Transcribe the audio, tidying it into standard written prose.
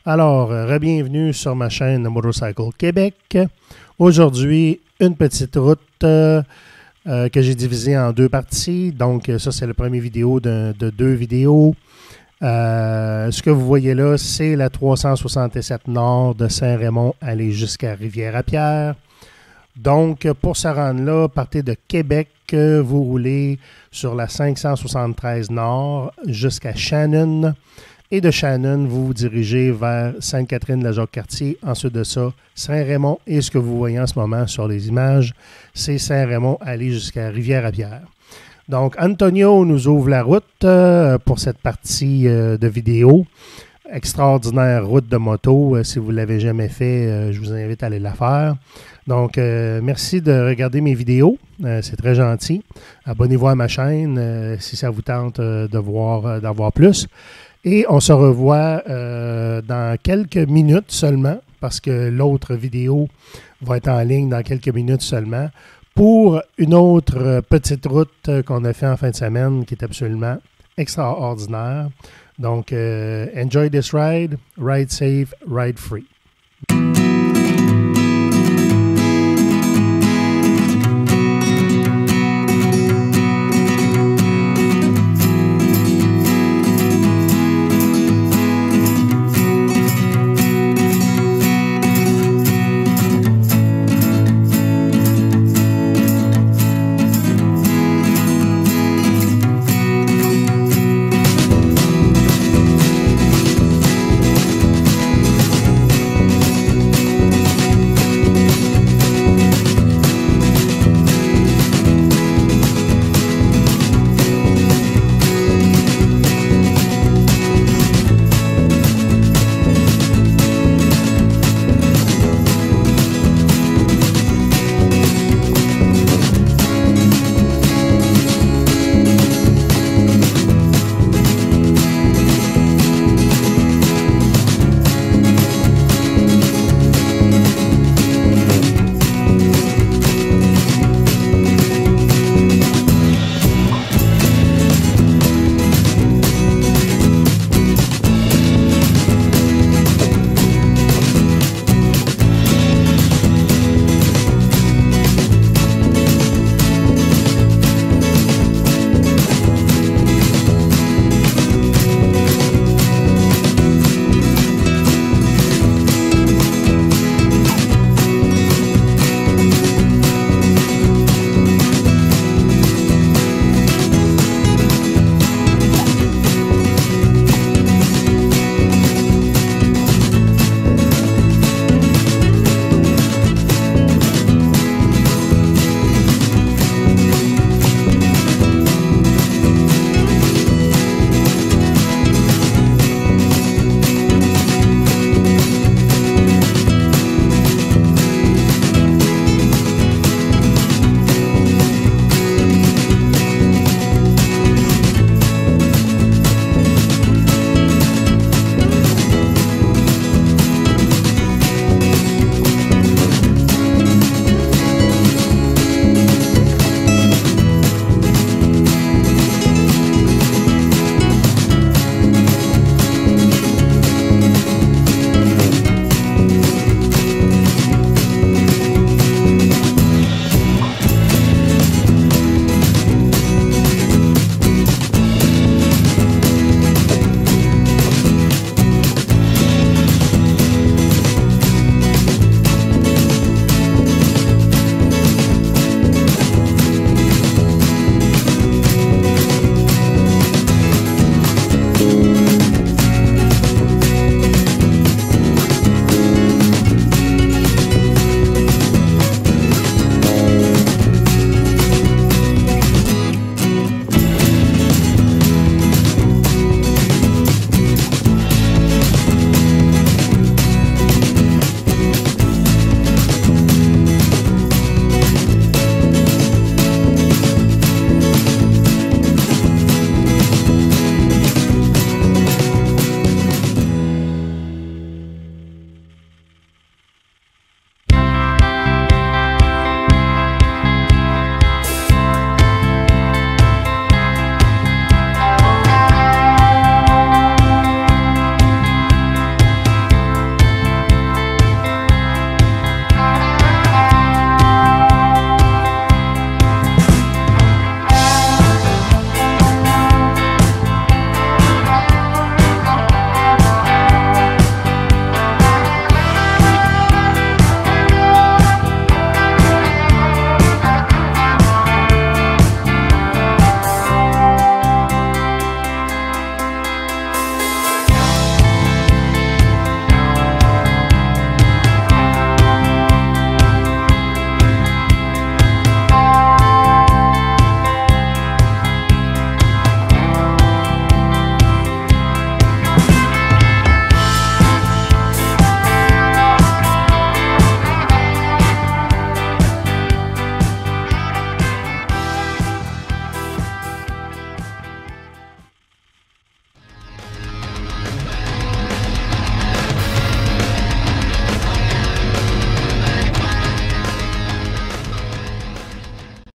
Alors, bienvenue sur ma chaîne Motorcycle Québec. Aujourd'hui, une petite route que j'ai divisée en deux parties. Donc, ça, c'est la première vidéo de deux vidéos. Ce que vous voyez là, c'est la 367 Nord de Saint-Raymond aller jusqu'à Rivière-à-Pierre. Donc, pour se rendre là, partez de Québec, vous roulez sur la 573 Nord jusqu'à Shannon. Et de Shannon, vous vous dirigez vers Sainte-Catherine-la-Jacques-Cartier. Ensuite de ça, Saint-Raymond. Et ce que vous voyez en ce moment sur les images, c'est Saint-Raymond aller jusqu'à Rivière-à-Pierre. Donc, Antonio nous ouvre la route pour cette partie de vidéo. Extraordinaire route de moto. Si vous ne l'avez jamais fait, je vous invite à aller la faire. Donc, merci de regarder mes vidéos. C'est très gentil. Abonnez-vous à ma chaîne si ça vous tente d'en voir plus. Et on se revoit dans quelques minutes seulement, parce que l'autre vidéo va être en ligne dans quelques minutes seulement, pour une autre petite route qu'on a fait en fin de semaine qui est absolument extraordinaire. Donc, enjoy this ride, ride safe, ride free.